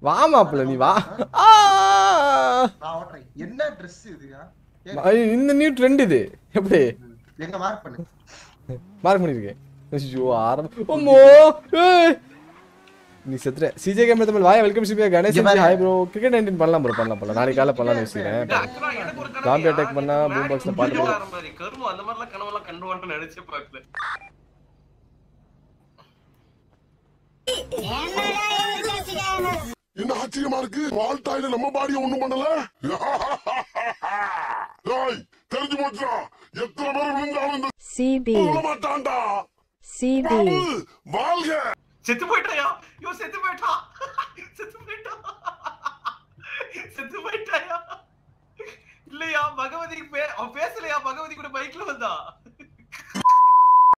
வா மாப்ள நீ வா. நான் ஓட்றேன். என்ன Dress இதுயா? இந்த நியூ ட்ரெண்ட் இது. எப்படி? எங்க மார்க் பண்ணு. மார்க் பண்ணிருக்கேன். ஐயோ அம்மோ. ஏய் நீ செத்துற. சிஜே கேம் தமிழ் வாயா வெல்கம் சிபியா Ganesh ji hi bro. Cricket 19 பண்ணலாம் ப்ரோ பண்ணலாம். நாளைக்கு காலைல பண்ணலாம்னு யோசிக்கிறேன். காம்பி அட்டாக் பண்ணா பூம் பாக்ஸ்ல பாட்டு போடு. கருமம் அந்த மாதிரிலாம் கனவெல்லாம் கண்டுவான்னு நினைச்சே பார்க்கல. என்ன ஆச்சரியமா இருக்கு வால்டாயில நம்ம பாடிய ஒண்ணும் பண்ணல டேய் தெரிஞ்சு போச்சா எத்தனை பேர் விழுந்தாலும் இந்த சிபி மாட்டான்டா சிபி வாழ்க செத்து போய்ட்டாயா யோ செத்து போய்ட்டா செத்து போய்ட்டாயா இல்லையா பகவதி அவன் பேசலையா பகவதி கூட பைக்ல வந்தா